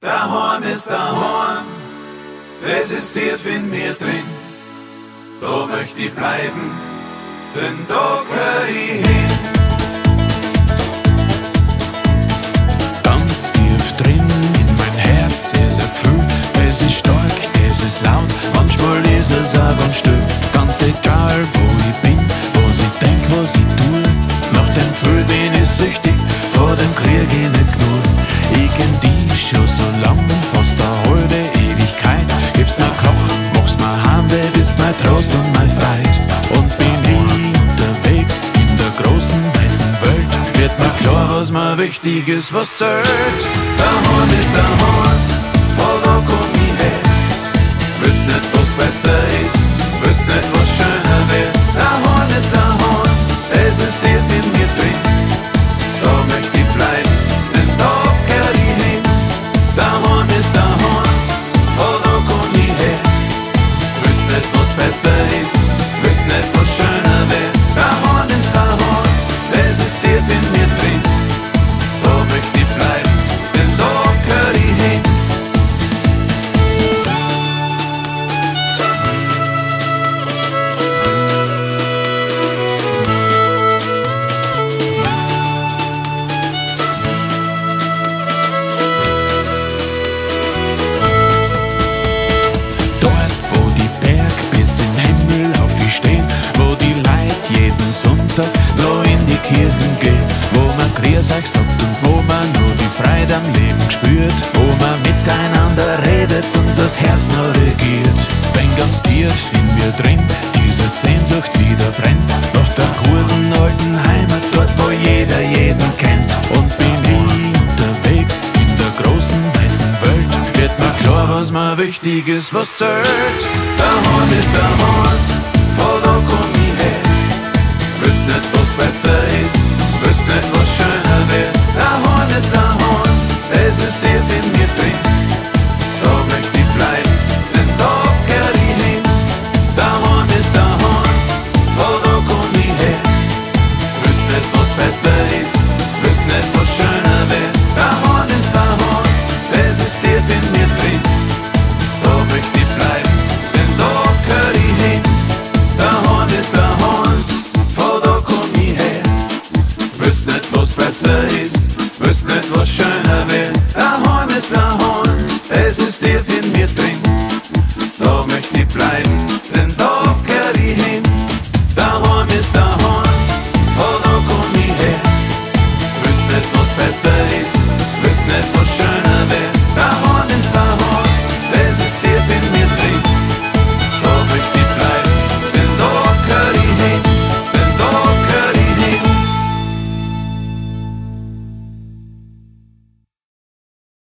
Dahoam ist Dahoam, das ist tief in mir drin. Da möchte ich bleiben, denn da gehör ich hin. Ganz tief drin in mein Herz ist ein Gefühl, es ist stark, es ist laut, manchmal ist es aber still. Ganz egal wo ich bin, was ich denk, was ich tue, nach dem Gefühl bin ich süchtig, vor dem Krieg ich nicht genug. Ich kenn dich schon so lang, fast eine halbe Ewigkeit. Gibst mir Kraft, machst mir Heimweh, bist mein Trost und mein Freit. Und bin ich unterwegs in der großen, weiten Welt, wird mir klar, was mir wichtig ist, was zählt. Dahoam ist Dahoam, von da komm ich her. Wüsst nicht, was besser ist, wüsst nicht, was schöner wär. Dahoam ist Dahoam, es ist tief in mir drin. Da möchte ich bleiben, denn da gehör ich hin. Dahoam ist Dahoam, von da komm ich her. Wüsst nicht, was besser ist, wüsst nicht, was schöner wär. Dahoam ist Dahoam, es ist tief in mir drin. Da möchte ich bleiben, denn da gehör ich hin. Sonntag noch in die Kirchen geht, wo man Grüß euch sagt und wo man nur die Freude am Leben spürt, wo man miteinander redet und das Herz noch regiert. Wenn ganz tief in mir drin diese Sehnsucht wieder brennt, nach der guten alten Heimat, dort wo jeder jeden kennt. Und bin ich unterwegs in der großen, weiten Welt, wird mir klar, was mir wichtig ist, was zählt. Dahoam ist Dahoam, von da komm ich her. Wüsst nicht, was besser ist, wüsst nicht, was schöner wär. Dahoam ist Dahoam, es ist tief in mir drin. Da möchte ich bleiben, denn da gehör ich hin. Dahoam ist Dahoam, von da komm ich her. Wüsst nicht, was besser ist, wüsst nicht, was schöner wär. Dahoam ist Dahoam, es ist tief in mir drin. Da möchte ich bleiben, denn da gehör ich hin. Dahoam ist Dahoam, wüsst nicht, was besser ist, wüsst nicht, was schöner wär. Dahoam ist Dahoam, es ist tief